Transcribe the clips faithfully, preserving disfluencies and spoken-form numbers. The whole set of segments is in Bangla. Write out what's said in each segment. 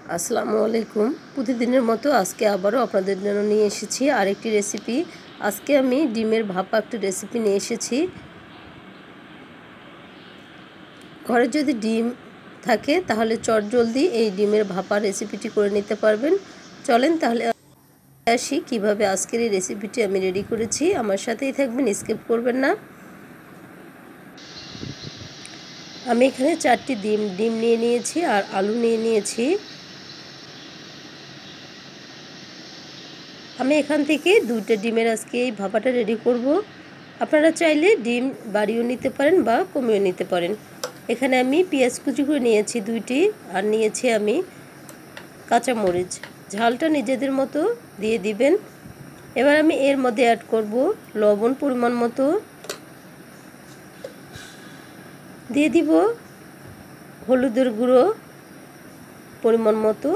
আসসালামু আলাইকুম। প্রতিদিনের মতো আজকে আবারও আপনাদের জন্য নিয়ে এসেছি আরেকটি রেসিপি। আজকে আমি ডিমের ভাপা একটা রেসিপি নিয়ে এসেছি। ঘরে যদি ডিম থাকে তাহলে চটজলদি এই ডিমের ভাপা রেসিপিটি করে নিতে পারবেন। চলেন তাহলে আসি কিভাবে আজকের এই রেসিপিটি আমি রেডি করেছি। আমার সাথেই থাকবেন, স্কিপ করবেন না। আমি এখানে চারটি ডিম ডিম নিয়ে নিয়েছি আর আলু নিয়ে নিয়েছি। আমি এখান থেকে দুইটা ডিমের আজকে এই ভাপাটা রেডি করব। আপনারা চাইলে ডিম বাড়িয়েও নিতে পারেন বা কমিয়েও নিতে পারেন। এখানে আমি পেঁয়াজ কুচি করে নিয়েছি দুইটি, আর নিয়েছি আমি কাঁচামরিচ। ঝালটা নিজেদের মতো দিয়ে দিবেন। এবার আমি এর মধ্যে অ্যাড করব লবণ পরিমাণ মতো, দিয়ে দিব হলুদের গুঁড়ো পরিমাণ মতো,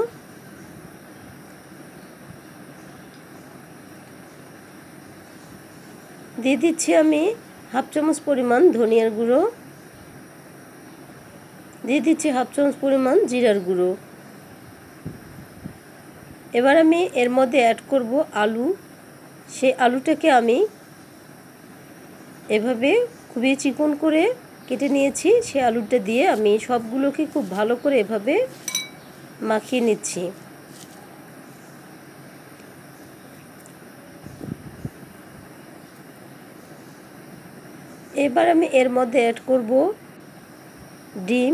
দিয়ে দিচ্ছি আমি হাফ চামচ পরিমাণ ধনিয়ার গুঁড়ো, দিয়ে দিচ্ছি হাফ চামচ পরিমাণ জিরার গুঁড়ো। এবার আমি এর মধ্যে অ্যাড করব আলু। সেই আলুটাকে আমি এভাবে খুবই চিকন করে কেটে নিয়েছি। সেই আলুটা দিয়ে আমি সবগুলোকে খুব ভালো করে এভাবে মাখিয়ে নিচ্ছি। এবার আমি এর মধ্যে অ্যাড করব ডিম।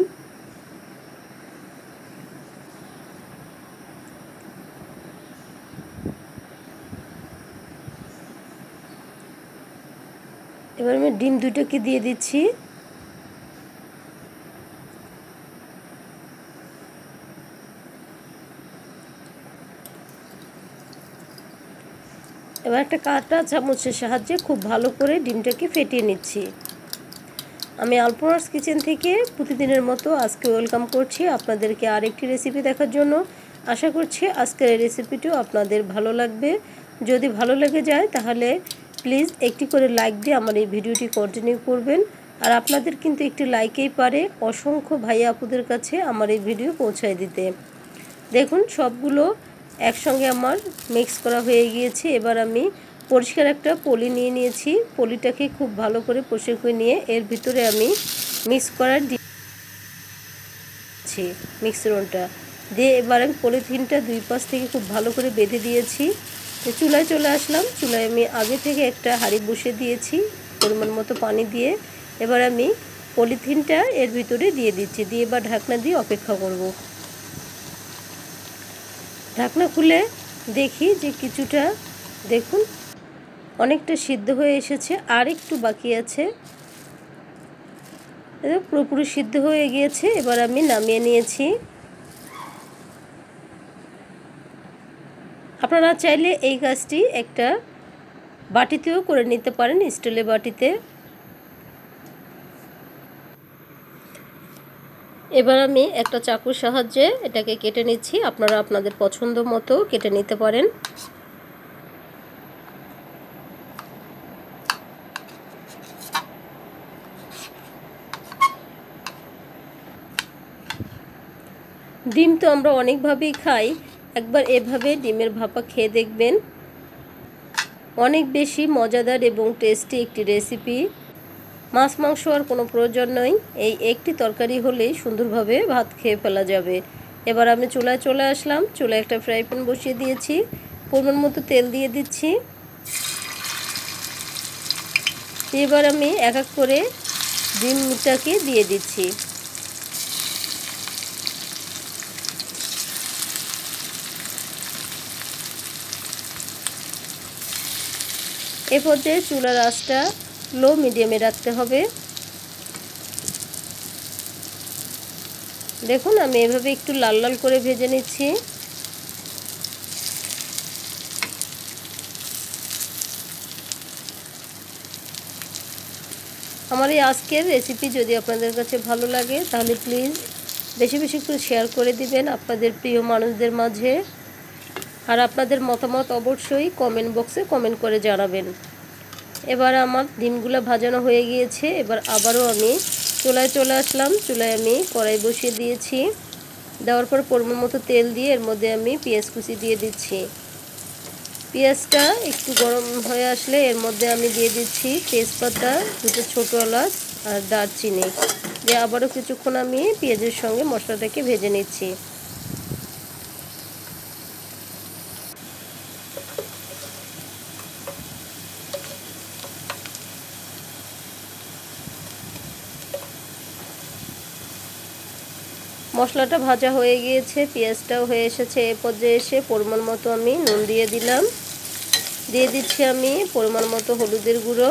এবার আমি ডিম দুটোকে দিয়ে দিচ্ছি। এবার একটা কাঁটা চামচের সাহায্যে খুব ভালো করে ডিমটাকে ফেটিয়ে নিচ্ছি। আমি আলপনাস কিচেন থেকে প্রতিদিনের মতো আজকে ওয়েলকাম করছি আপনাদেরকে আরেকটি রেসিপি দেখার জন্য। আশা করছি আজকের এই রেসিপিটিও আপনাদের ভালো লাগবে। যদি ভালো লেগে যায় তাহলে প্লিজ একটি করে লাইক দিয়ে আমার এই ভিডিওটি কন্টিনিউ করবেন। আর আপনাদের কিন্তু একটি লাইকেই পারে অসংখ্য ভাই আপুদের কাছে আমার এই ভিডিও পৌঁছায় দিতে। দেখুন সবগুলো একসঙ্গে আমার মিক্স করা হয়ে গিয়েছে। এবার আমি পরিষ্কার একটা পলি নিয়ে নিয়েছি। পলিটাকে খুব ভালো করে পরিষ্কার করে নিয়ে এর ভিতরে আমি মিক্স করার দিয়েছি মিক্সরনটা দিয়ে। এবার আমি পলিথিনটা দুই পাশ থেকে খুব ভালো করে বেঁধে দিয়েছি। চুলায় চলে আসলাম। চুলায় আমি আগে থেকে একটা হাঁড়ি বসিয়ে দিয়েছি পরিমাণ মতো পানি দিয়ে। এবার আমি পলিথিনটা এর ভিতরে দিয়ে দিচ্ছি, দিয়ে এবার ঢাকনা দিয়ে অপেক্ষা করব। ঢাকনা খুলে দেখি যে কিছুটা, দেখুন অনেকটা সিদ্ধ হয়ে এসেছে, আর একটু বাকি আছে। পুরোপুরি সিদ্ধ হয়ে গিয়েছে। এবার আমি নামিয়ে নিয়েছি। আপনারা চাইলে এই কাজটি একটা বাটিতেও করে নিতে পারেন, স্টিলের বাটিতে। এবার আমি একটা চাকুর সাহায্যে এটাকে কেটে নিচ্ছি। আপনারা আপনাদের পছন্দ মতো কেটে নিতে পারেন। ডিম তো আমরা অনেকভাবেই খাই, একবার এভাবে ডিমের ভাপা খেয়ে দেখবেন। অনেক বেশি মজাদার এবং টেস্টি একটি রেসিপি। মাছ মাংস আর কোনো প্রয়োজন নয়, এই একটি তরকারি হলেই সুন্দরভাবে ভাত খেয়ে ফেলা যাবে। এবার আমি চুলায় চলে আসলাম। চুলায় একটা ফ্রাই প্যান বসিয়ে দিয়েছি, পরিমাণ মতো তেল দিয়ে দিচ্ছি। এবার আমি এক এক করে ডিমটাকে দিয়ে দিচ্ছি। এ পর্যায়ে চুলার আঁচটা লো মিডিয়ামে রাখতে হবে। দেখুন আমি এভাবে একটু লাল লাল করে ভেজে নিচ্ছি। আমার এই আজকের রেসিপি যদি আপনাদের কাছে ভালো লাগে তাহলে প্লিজ বেশি বেশি করে শেয়ার করে দিবেন আপনাদের প্রিয় মানুষদের মাঝে। আর আপনাদের মতামত অবশ্যই কমেন্ট বক্সে কমেন্ট করে জানাবেন। এবার আমার ডিমগুলো ভাজানো হয়ে গিয়েছে। এবার আবারও আমি চুলায় চলে আসলাম। চুলায় আমি কড়াই বসিয়ে দিয়েছি। দেওয়ার পর পরিমাণ মতো তেল দিয়ে এর মধ্যে আমি পেঁয়াজ কুচি দিয়ে দিচ্ছি। পেঁয়াজটা একটু গরম হয়ে আসলে এর মধ্যে আমি দিয়ে দিচ্ছি তেজপাতা, দুটো ছোটো এলাচ আর দারচিনি দিয়ে আবারও কিছুক্ষণ আমি পেঁয়াজের সঙ্গে মশলাটাকে ভেজে নিচ্ছি। মশলাটা ভাজা হয়ে গিয়েছে, পেঁয়াজটাও হয়ে এসেছে। এ পর্যায়ে এসে পরিমাণ মতো আমি নুন দিয়ে দিলাম, দিয়ে দিচ্ছি আমি পরিমাণ মতো হলুদের গুঁড়ো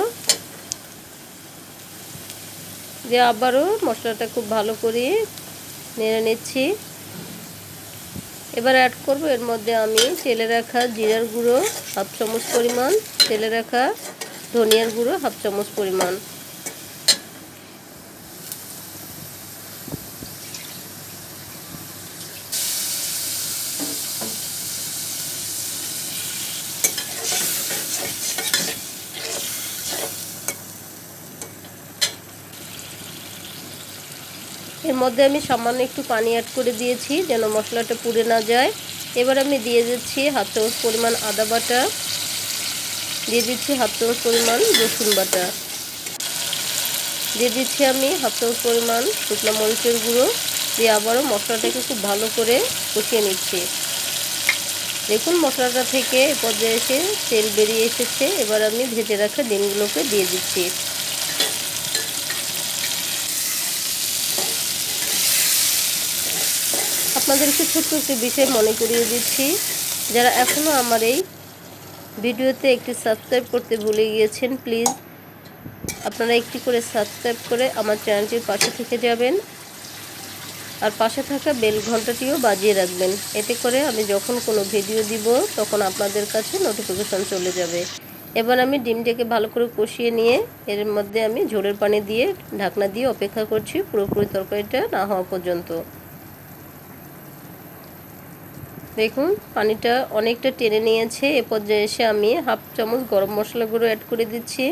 দিয়ে আবারও মশলাটা খুব ভালো করে নেড়ে নিচ্ছি। এবার অ্যাড করব এর মধ্যে আমি তেলে রাখা জিরার গুঁড়ো হাফ চামচ পরিমাণ, তেলে রাখা ধনিয়ার গুঁড়ো হাফ চামচ পরিমাণ। এর মধ্যে আমি সামান্য একটু পানি অ্যাড করে দিয়েছি যেন মশলাটা পুড়ে না যায়। এবার আমি দিয়ে দিচ্ছি হাফ চামচ পরিমাণ আদা বাটা, দিয়ে দিচ্ছি হাফ চামচ পরিমাণ রসুন বাটা, দিয়ে দিচ্ছি আমি হাফ চামচ পরিমাণ শুকনো মরিচের গুঁড়ো দিয়ে আবারও মশলাটাকে খুব ভালো করে কষিয়ে নিচ্ছি। দেখুন মশলাটা থেকে এ পর্যায়ে এসে তেল বেরিয়ে এসেছে। এবার আমি ভেজে রাখা ডিমগুলোকে দিয়ে দিচ্ছি। আপনাদেরকে ছোট্ট একটি বিষয় মনে করিয়ে দিচ্ছি, যারা এখনও আমার এই ভিডিওতে একটি সাবস্ক্রাইব করতে ভুলে গিয়েছেন, প্লিজ আপনারা একটি করে সাবস্ক্রাইব করে আমার চ্যানেলটির পাশে থেকে যাবেন আর পাশে থাকা বেল ঘন্টাটিও বাজিয়ে রাখবেন। এতে করে আমি যখন কোনো ভিডিও দিব তখন আপনাদের কাছে নোটিফিকেশন চলে যাবে। এবার আমি ডিমটাকে ভালো করে কষিয়ে নিয়ে এর মধ্যে আমি ঝোলের পানি দিয়ে ঢাকনা দিয়ে অপেক্ষা করছি পুরোপুরি তরকারিটা না হওয়া পর্যন্ত। দেখুন পানিটা অনেকটা টেনে নিয়েছে। এ পর্যায়ে এসে আমি হাফ চামচ গরম মশলা গুঁড়ো অ্যাড করে দিচ্ছি।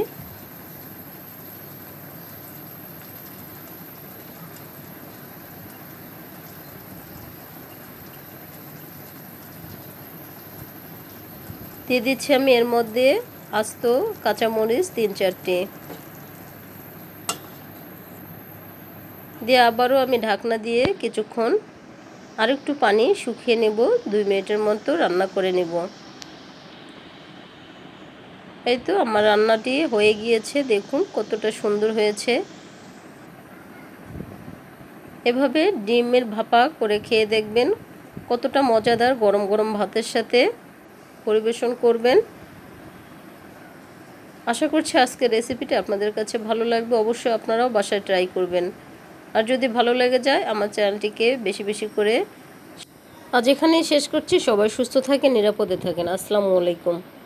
দিয়ে দিচ্ছি আমি এর মধ্যে আস্ত কাঁচামরিচ তিন চারটে দিয়ে আবারও আমি ঢাকনা দিয়ে কিছুক্ষণ আর একটু পানি শুকিয়ে নেব, দুই মিনিটের মতো রান্না করে নেব। এই তো আমার রান্নাটি হয়ে গিয়েছে, দেখুন কতটা সুন্দর হয়েছে। এভাবে ডিমের ভাপা করে খেয়ে দেখবেন কতটা মজাদার, গরম গরম ভাতের সাথে পরিবেশন করবেন। আশা করছি আজকের রেসিপিটা আপনাদের কাছে ভালো লাগবে। অবশ্যই আপনারাও বাসায় ট্রাই করবেন। আর যদি ভালো লেগে যায় আমার চ্যানেলটিকে বেশি বেশি করে। আজ এখানেই শেষ করছি। সবাই সুস্থ থাকেন, নিরাপদে থাকেন। আসসালামু আলাইকুম।